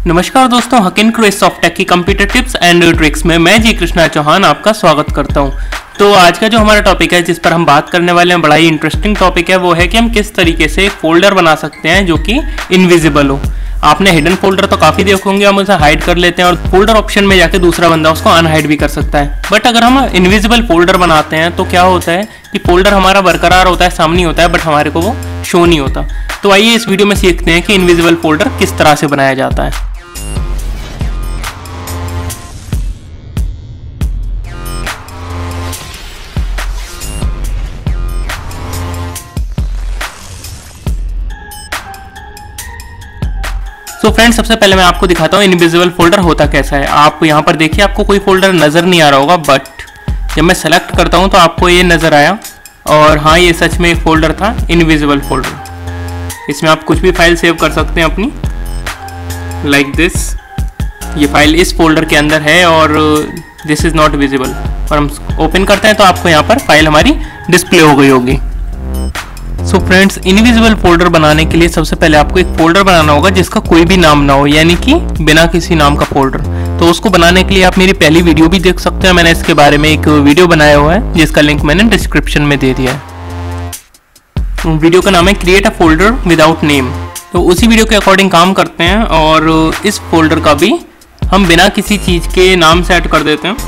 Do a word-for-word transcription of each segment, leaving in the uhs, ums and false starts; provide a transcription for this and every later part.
नमस्कार दोस्तों, hacking craze of tech की कंप्यूटर टिप्स एंड ट्रिक्स में मैं जी कृष्णा चौहान आपका स्वागत करता हूं। तो आज का जो हमारा टॉपिक है जिस पर हम बात करने वाले हैं, बड़ा ही इंटरेस्टिंग टॉपिक है। वो है कि हम किस तरीके से एक फोल्डर बना सकते हैं जो कि इनविजिबल हो। आपने हिडन फोल्डर तो काफ़ी देखे होंगे, हम उसे हाइड कर लेते हैं और फोल्डर ऑप्शन में जाके दूसरा बंदा उसको अनहाइड भी कर सकता है। बट अगर हम इनविजिबल फोल्डर बनाते हैं तो क्या होता है कि फोल्डर हमारा बरकरार होता है, सामने होता है, बट हमारे को वो शो नहीं होता। तो आइए इस वीडियो में सीखते हैं कि इनविजिबल फोल्डर किस तरह से बनाया जाता है। तो फ्रेंड्स, सबसे पहले मैं आपको दिखाता हूँ इनविजिबल फोल्डर होता कैसा है। आप यहाँ पर देखिए, आपको कोई फोल्डर नज़र नहीं आ रहा होगा, बट जब मैं सेलेक्ट करता हूँ तो आपको ये नज़र आया। और हाँ, ये सच में एक फोल्डर था, इनविजिबल फोल्डर। इसमें आप कुछ भी फाइल सेव कर सकते हैं अपनी, लाइक like दिस। ये फाइल इस फोल्डर के अंदर है और दिस इज़ नॉट विजिबल। और हम ओपन करते हैं तो आपको यहाँ पर फाइल हमारी डिस्प्ले हो गई होगी। सो फ्रेंड्स, इनविजिबल फोल्डर बनाने के लिए सबसे पहले आपको एक फोल्डर बनाना होगा जिसका कोई भी नाम ना हो, यानी कि बिना किसी नाम का फोल्डर। तो उसको बनाने के लिए आप मेरी पहली वीडियो भी देख सकते हैं। मैंने इसके बारे में एक वीडियो बनाया हुआ है जिसका लिंक मैंने डिस्क्रिप्शन में दे दिया है। वीडियो का नाम है create a folder without name. तो उसी वीडियो के अकॉर्डिंग काम करते हैं और इस फोल्डर का भी हम बिना किसी चीज़ के नाम सेट कर देते हैं।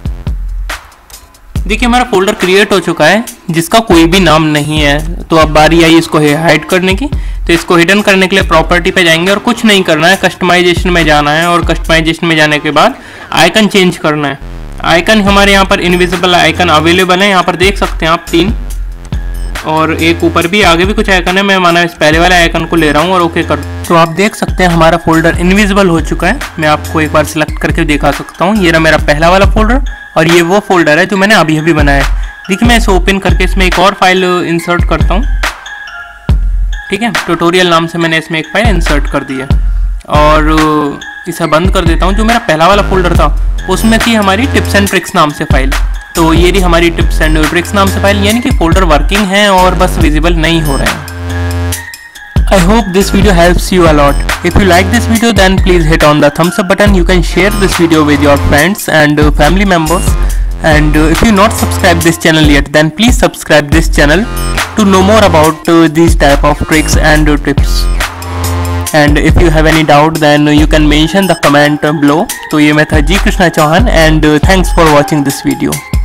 देखिए, हमारा फोल्डर क्रिएट हो चुका है जिसका कोई भी नाम नहीं है। तो अब बारी आई इसको हाइड करने की। तो इसको हिडन करने के लिए प्रॉपर्टी पे जाएंगे और कुछ नहीं करना है, कस्टमाइजेशन में जाना है। और कस्टमाइजेशन में जाने के बाद आइकन चेंज करना है। आइकन हमारे यहाँ पर इनविजिबल आइकन अवेलेबल है, यहाँ पर देख सकते हैं आप तीन, और एक ऊपर भी, आगे भी कुछ आइकन है। मैं माना इस पहले वाले आइकन को ले रहा हूँ और ओके कर। तो आप देख सकते हैं हमारा फोल्डर इनविजिबल हो चुका है। मैं आपको एक बार सिलेक्ट करके दिखा सकता हूँ। ये रहा मेरा पहला वाला फोल्डर और ये वो फोल्डर है जो मैंने अभी अभी बनाया है। देखिए, मैं इसे ओपन करके इसमें एक और फाइल इंसर्ट करता हूँ। ठीक है, ट्यूटोरियल नाम से मैंने इसमें एक फाइल इंसर्ट कर दी है और इसे बंद कर देता हूँ। जो मेरा पहला वाला फोल्डर था उसमें थी हमारी टिप्स एंड ट्रिक्स नाम से फाइल। तो ये रही हमारी टिप्स एंड ट्रिक्स नाम से फाइल, यानी कि फोल्डर वर्किंग है और बस विजिबल नहीं हो रहे हैं। I hope this video helps you a lot. If you like this video, then please hit on the thumbs up button. You can share this video with your friends and uh, family members. And uh, if you not subscribe this channel yet, then please subscribe this channel to know more about uh, these type of tricks and uh, tips. And if you have any doubt, then uh, you can mention the comment uh, below. तो ये मैं था जी Krishna Chauhan and uh, thanks for watching this video.